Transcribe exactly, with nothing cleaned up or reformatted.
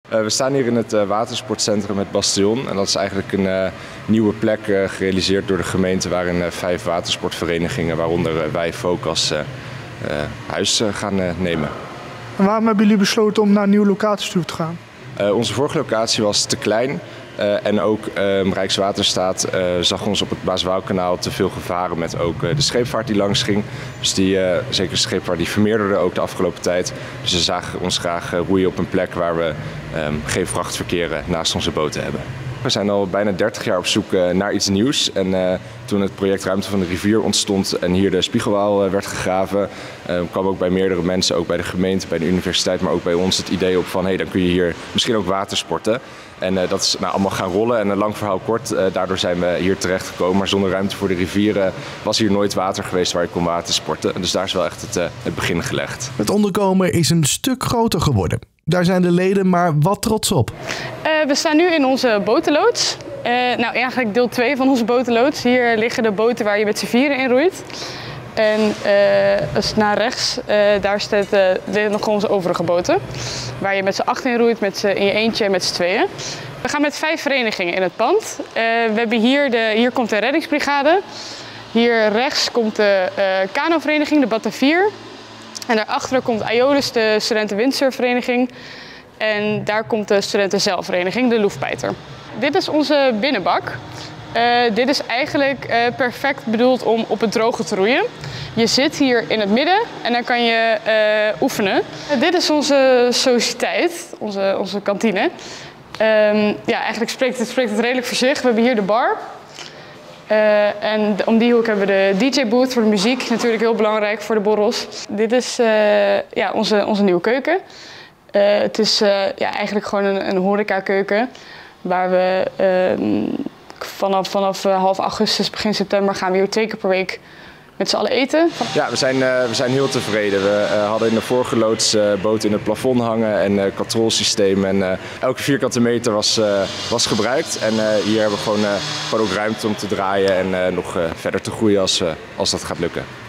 Uh, we staan hier in het uh, watersportcentrum Het Bastion en dat is eigenlijk een uh, nieuwe plek uh, gerealiseerd door de gemeente waarin uh, vijf watersportverenigingen, waaronder uh, wij Focus, uh, uh, huis uh, gaan uh, nemen. En waarom hebben jullie besloten om naar een nieuwe locatie toe te gaan? Uh, onze vorige locatie was te klein. Uh, en ook uh, Rijkswaterstaat uh, zag ons op het Maas-Waalkanaal te veel gevaren met ook uh, de scheepvaart die langs ging. Dus die, uh, zeker de scheepvaart die vermeerderde ook de afgelopen tijd. Dus ze zagen ons graag uh, roeien op een plek waar we um, geen vrachtverkeer uh, naast onze boten hebben. We zijn al bijna dertig jaar op zoek uh, naar iets nieuws. En uh, toen het project Ruimte van de Rivier ontstond en hier de Spiegelwaal uh, werd gegraven, uh, kwam ook bij meerdere mensen, ook bij de gemeente, bij de universiteit, maar ook bij ons het idee op van hé, hey, dan kun je hier misschien ook watersporten. En uh, dat is nou, allemaal gaan rollen en een lang verhaal kort, uh, daardoor zijn we hier terecht gekomen. Maar zonder Ruimte voor de Rivieren was hier nooit water geweest waar je kon watersporten. Dus daar is wel echt het, uh, het begin gelegd. Het onderkomen is een stuk groter geworden. Daar zijn de leden maar wat trots op. Uh, we staan nu in onze botenloods. Uh, nou, eigenlijk deel twee van onze botenloods. Hier liggen de boten waar je met z'n vieren in roeit. En uh, als naar rechts, uh, daar staat, uh, liggen nog onze overige boten. Waar je met z'n acht in roeit, met z'n, in je eentje en met z'n tweeën. We gaan met vijf verenigingen in het pand. Uh, we hebben hier, de, hier komt de reddingsbrigade. Hier rechts komt de uh, kanovereniging, de Batavier. En daarachter komt Aeolus, de studenten-windsurfvereniging. En daar komt de studentenzeilvereniging, de Loefpijter. Dit is onze binnenbak. Uh, dit is eigenlijk uh, perfect bedoeld om op het droge te roeien. Je zit hier in het midden en dan kan je uh, oefenen. Uh, dit is onze sociëteit, onze, onze kantine. Um, ja, eigenlijk spreekt het, spreekt het redelijk voor zich. We hebben hier de bar. Uh, en om die hoek hebben we de D J-booth voor de muziek, natuurlijk heel belangrijk voor de borrels. Dit is uh, ja, onze, onze nieuwe keuken. Uh, het is uh, ja, eigenlijk gewoon een, een horecakeuken waar we uh, vanaf, vanaf half augustus, begin september gaan we hier twee keer per week met z'n allen eten. Ja, we zijn, uh, we zijn heel tevreden. We uh, hadden in de vorige loods uh, boten in het plafond hangen en uh, katrolsysteem. En uh, elke vierkante meter was, uh, was gebruikt. En uh, hier hebben we gewoon, uh, gewoon ook ruimte om te draaien en uh, nog uh, verder te groeien als, uh, als dat gaat lukken.